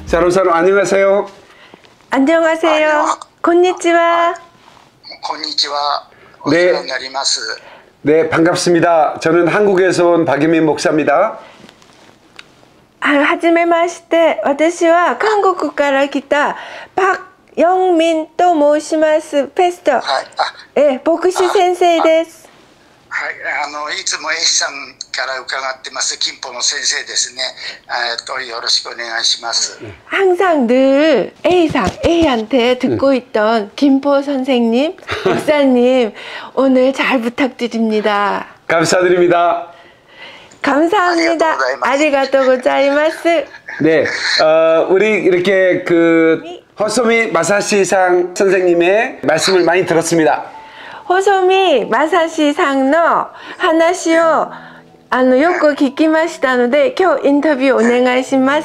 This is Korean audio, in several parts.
사로사로 안녕하세요. 안녕하세요. 곤니치와. 곤니치와. 네. 네, 반갑습니다. 저는 한국에서 온 박유민 목사입니다. 하지메마시테, 私は韓国から来たパクヨンミンと申します。ペスト。牧師先生です。 はい、いつも A さんから伺ってます、金保の先生ですね。よろしくお願いします。 항상 늘 A한테 듣고 있던 김포 선생님, 목사님, 오늘 잘 부탁드립니다. 감사드립니다. 감사합니다. 아리가또 고자이마스. 네, 우리 이렇게 호소미 마사시상 선생님의 말씀을 많이 들었습니다. 호소미 마사시 상의話をよく聞きましたので、今日インタビューお願いします。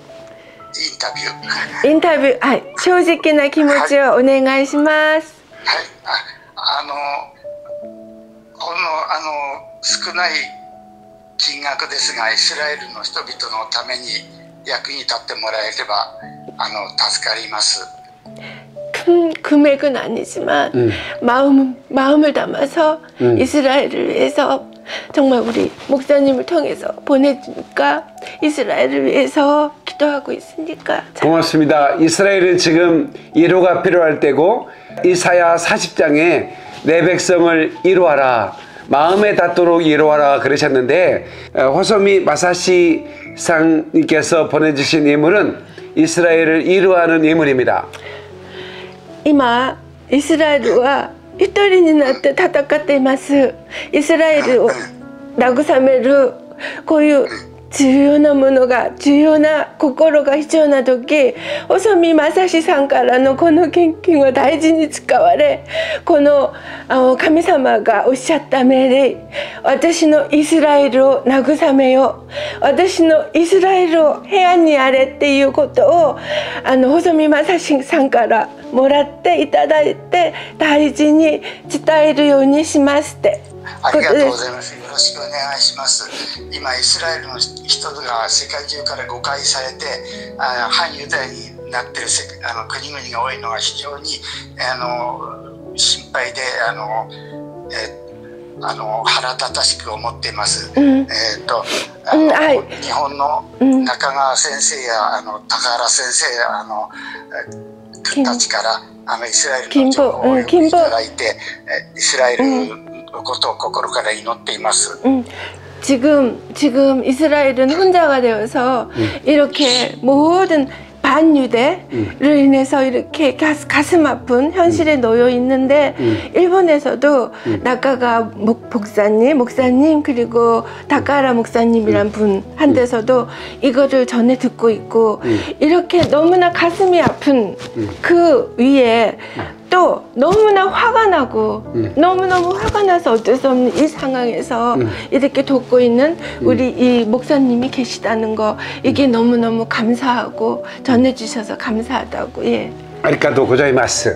インタビュー、はい、正直な気持ちをお願いします。 はい、この少ない金額ですが、イスラエルの人々のために役に立ってもらえれば助かります。 큰 금액은 아니지만 마음을 담아서 이스라엘을 위해서 정말 우리 목사님을 통해서 보내주니까 이스라엘을 위해서 기도하고 있으니까 고맙습니다. 이스라엘은 지금 위로가 필요할 때고 이사야 40장에 내 백성을 위로하라, 마음에 닿도록 위로하라 그러셨는데, 호소미 마사시 상님께서 보내주신 예물은 이스라엘을 위로하는 예물입니다. 今イスラエルは一人になって戦っています。イスラエルを慰めるこういう重要なものが、重要な心が必要な時、細見正志さんからのこの献金は大事に使われ、この神様がおっしゃった命令、私のイスラエルを慰めよう、私のイスラエルを平安にあれっていうことを細見正志さんからもらっていただいて、大事に伝えるようにしますって。 ありがとうございます。よろしくお願いします。今イスラエルの人が世界中から誤解されて反ユダヤになっている国々が多いのは非常に心配で腹立たしく思っています。日本の中川先生や高原先生たちからイスラエルの情報をいただいて、イスラエルのことを心から祈っています。 지금 이스라엘은 혼자가 되어서 이렇게 모든 반유대를 인해서 이렇게 가슴 아픈 현실에 놓여 있는데, 일본에서도 나카가 목사님 그리고 다카라 목사님이란 분 한 데서도 이거를 전해 듣고 있고, 이렇게 너무나 가슴이 아픈 그 위에 또 너무나 화가 나고 너무너무 화가 나서 어쩔 수 없는 이 상황에서 이렇게 돕고 있는 우리 이 목사님이 계시다는 거, 이게 너무너무 감사하고 전해주셔서 감사하다고. 예. 아리가또 고자이마스.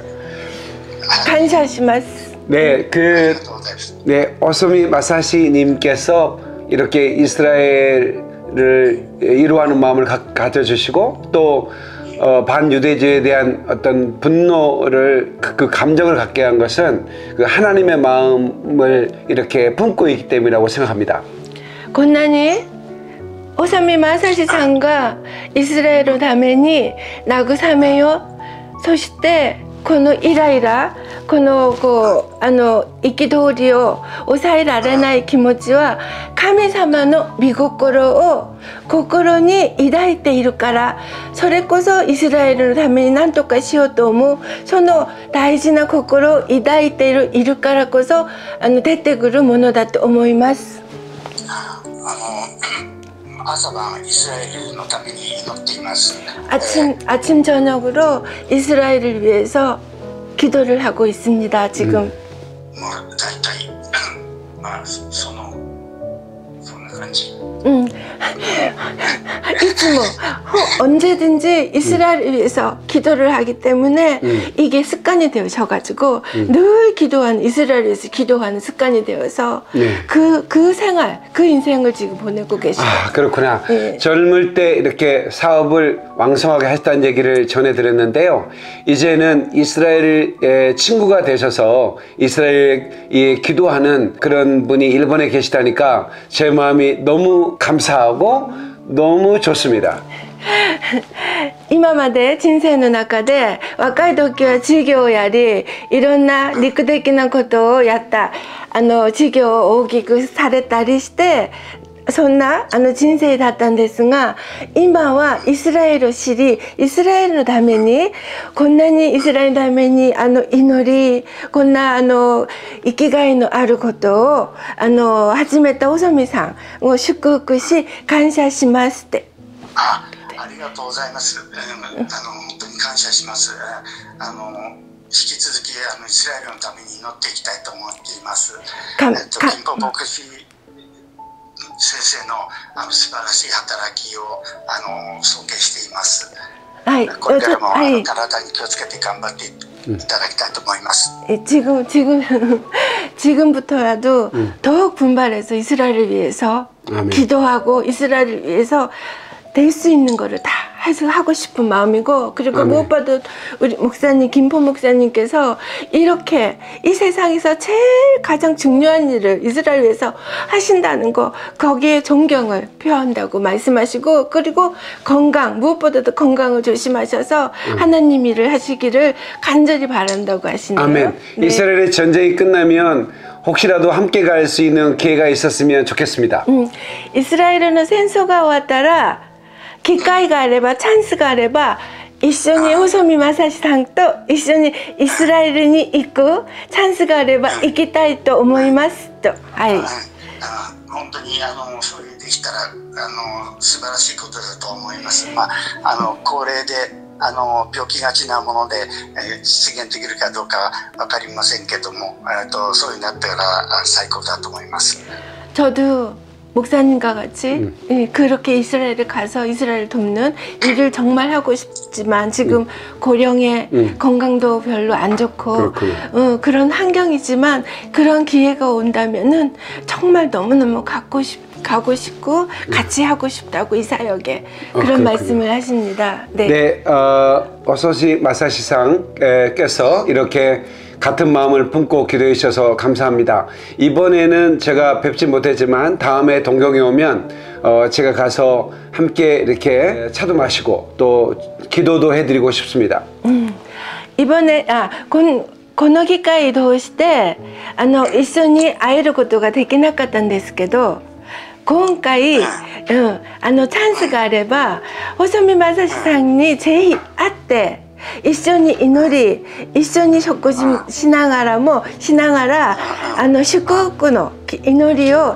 감사시마스. 네, 호소미 마사시님께서 이렇게 이스라엘을 위로하는 마음을 가져주시고, 또 반유대주의에 대한 어떤 분노를 그 감정을 갖게 한 것은 그 하나님의 마음을 이렇게 품고 있기 때문이라고 생각합니다. こんなに細見正志さんがイスラエルのために慰めよう、そしてこのイライラ、この憤りを抑えられない気持ちは神様の御心を心に抱いているから、それこそイスラエルのために何とかしようと思う、その大事な心を抱いているからこそ出てくるものだと思います。 朝晩イスラエルのために祈っています。 아침 저녁으로 이스라엘을 위해서 기도를 하고 있습니다. 지금. 大体そんな感じ。 いつも 언제든지 이스라엘을 위해서 기도를 하기 때문에 이게 습관이 되셔가지고 늘 기도하는 이스라엘을 위해서 기도하는 습관이 되어서 그 생활, 그 인생을 지금 보내고 계시죠. 아, 그렇구나. 젊을 때 이렇게 사업을 왕성하게 했다는 얘기를 전해드렸는데요. 이제는 이스라엘 친구가 되셔서 이스라엘에 기도하는 그런 분이 일본에 계시다니까 제 마음이 너무 감사하고 너무 좋습니다. 今まで人生の中で若い時は事業をやりいろんな陸的なことをやった事業を大きくされたりしてそんな人生だったんですが今はイスラエルを知りイスラエルのためにこんなにイスラエルのために祈りこんな生きがいのあることを始めた細見さんを祝福し感謝しますって。 ありがとうございます。本当に感謝します。引き続きイスラエルのために祈っていきたいと思っています。金子牧師先生の素晴らしい働きを尊敬しています。はい、これからも体に気をつけて頑張っていただきたいと思います。 지금부터라도 더욱 분발해서 이스라엘을 위해서 기도하고 이스라엘을 위해서 될 수 있는 거를 다 해서 하고 싶은 마음이고 그리고 무엇보다 우리 목사님 김포 목사님께서 이렇게 이 세상에서 제일 가장 중요한 일을 이스라엘 위해서 하신다는 거 거기에 존경을 표한다고 말씀하시고 그리고 건강 무엇보다도 건강을 조심하셔서 하나님 일을 하시기를 간절히 바란다고 하시네요. 아멘. 네. 이스라엘의 전쟁이 끝나면 혹시라도 함께 갈 수 있는 기회가 있었으면 좋겠습니다. 이스라엘은戦争が 왔다라 機会があればチャンスがあれば一緒に細見正志さんと一緒にイスラエルに行くチャンスがあれば行きたいと思いますと。はい。 本当にそういうできたら素晴らしいことだと思います。高齢で病気がちなもので実現できるかどうかわかりませんけども、そうになったら最高だと思います。 저도 목사님과 같이 그렇게 이스라엘에 가서 이스라엘을 돕는 일을 정말 하고 싶지만 지금 고령의 건강도 별로 안 좋고 그런 환경이지만 그런 기회가 온다면은 정말 너무너무 가고 싶고 같이 하고 싶다고 이 사역에 그런 말씀을 하십니다. 네. 네, 오소시 마사시상께서 이렇게 같은 마음을 품고 기도해 주셔서 감사합니다. 이번에는 제가 뵙지 못했지만 다음에 동경에 오면 제가 가서 함께 이렇게 차도 마시고 또 기도도 해드리고 싶습니다. 이번에 この機会を通して一緒に会えることができなかったんですけど今回、チャンスがあれば細見正志さんにぜひ会って一緒に祈り一緒に食事しながら祝福の祈りを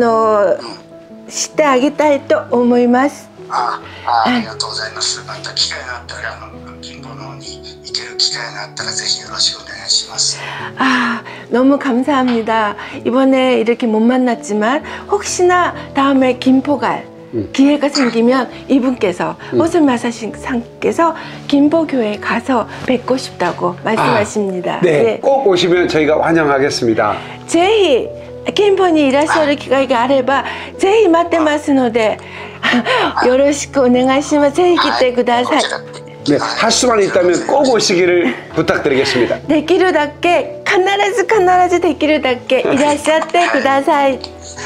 してあげたいと思います。 ありがとうございます。また機会があったら金峰の方に行ける機会があったらぜひよろしくお願いします。 너무 감사합니다. 이번에 이렇게 못 만났지만 혹시나 다음에 김포 갈 기회가 생기면 이분께서 호선 마사시상께서 김포교회에 가서 뵙고 싶다고 말씀하십니다. 네, 네, 꼭 오시면 저희가 환영하겠습니다. ぜひ金峰にいらっしゃる機会があればぜひ待ってますのでよろしくお願いします。ぜひ来てください。 네, 할 수만 있다면 꼭 오시기를 부탁드리겠습니다. できるだけ必ずできるだけいらっしゃってください。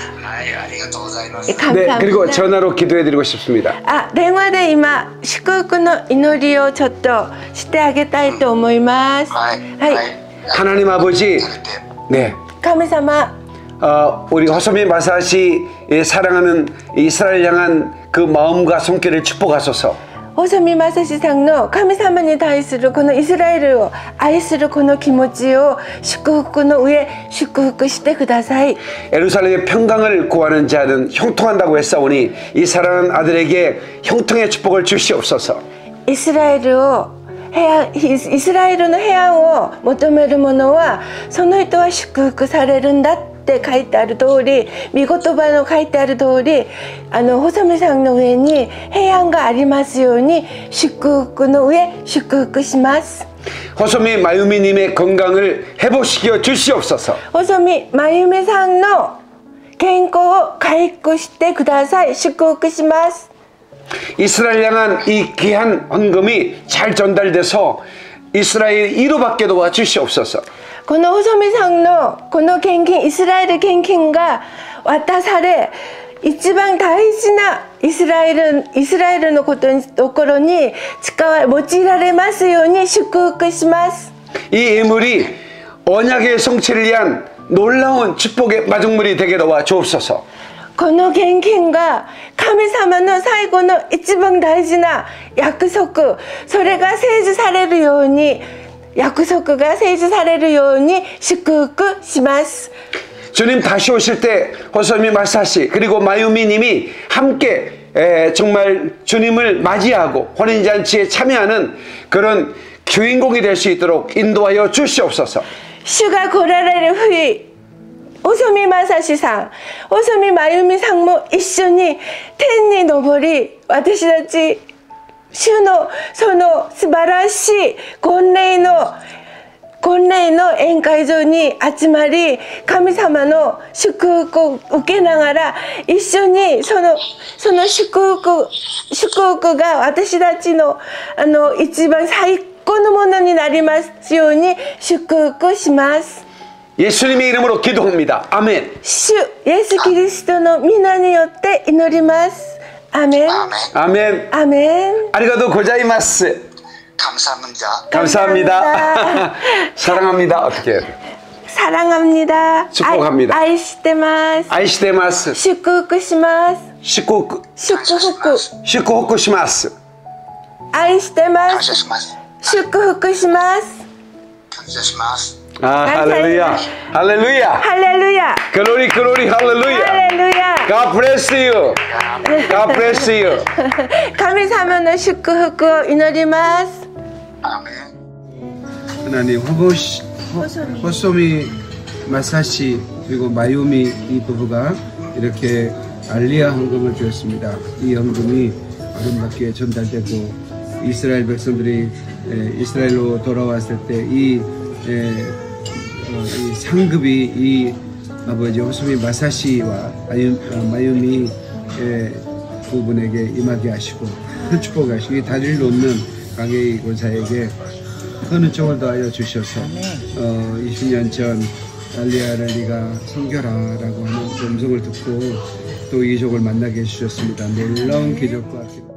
네, 그리고 전화로 기도해드리고 싶습니다. 電話で今祝福の祈りをちょっとしてあげたいと思います。はい。 하나님 아버지, 네. 神様. 우리 호소미 마사시의 사랑하는 이스라엘 향한 그 마음과 손길을 축복하소서. 細見正志さんの神様に対するこのイスラエルを愛するこの気持ちを祝福の上祝福してください。 예루살렘의 평강을 구하는 자는 형통한다고 했사오니 이 사랑하는 아들에게 형통의 축복을 주시옵소서. イスラエルの平安を求める者はその人は祝福されるんだって書いてある通り、御言葉の書いてある通り、細見さんの上に平安がありますように、祝福の上祝福します。 호소미 마유미님의 건강을 회복시켜 주시옵소서. 細見まゆみさんの健康を回復してください。祝福します。 이스라엘 향한 이 귀한 헌금이 잘 전달돼서 이스라엘 이루받게 도와 주시옵소서. この細見さんのこの献金、イスラエル献金が渡され、一番大事なイスラエルのところに用いられますように祝福します。 이 예물이 언약의 성취를 위한 놀라운 축복의 마중물이 되게 도와 주옵소서. この献金が神様の最後の一番大事な約束、それが成就されるように、約束が成就されるように祝福します。 주님 다시 오실 때 호소미 마사씨 그리고 마유미님이 함께 정말 주님을 맞이하고 혼인잔치에 참여하는 그런 주인공이 될 수 있도록 인도하여 주시옵소서. 主が来られる日、細見正志さん、細見真由美さんも一緒に天に昇り、私たち主のその素晴らしい婚礼の宴会場に集まり、神様の祝福を受けながら一緒にその祝福が私たちの一番最高のものになりますように祝福します。 예수님의 이름으로 기도합니다. 아멘. 主イエス・キリストの皆によって祈ります。アメン。 아멘. アメン。 아리가도 고자이마스. 감사합니다. 감사합니다. 사랑합니다. 어떻게 해요? 사랑합니다. 축복합니다. 愛してます。 아이시데마스. 祝福します。 식구 祝福。 호쿠시마스. 愛してます。 감사합니다. 祝福します。 감사합니다. 아, 할렐루야. 할렐루야. 할렐루야. 글로리 글로리 할렐루야. 할렐루야. God bless you. God bless you. 神様の祝福を祈ります。 아멘. 하나님 호소미 마사시 그리고 마유미 이 부부가 이렇게 알리아 헌금을 주었습니다. 이 헌금이 아름답게 전달되고 이스라엘 백성들이 이스라엘로 돌아왔을 때 이 상급이 이 아버지 호소미 마사시와 마유미 부분에게 임하게 하시고 큰 축복하시고 이 다리를 놓는 강혜희 권사에게 큰 은총을 더하여 주셔서 20년 전 알리아를 네가 섬겨라라고 하는 음성을 듣고 또 이족을 만나게 해주셨습니다. 놀라운 기적과 기도.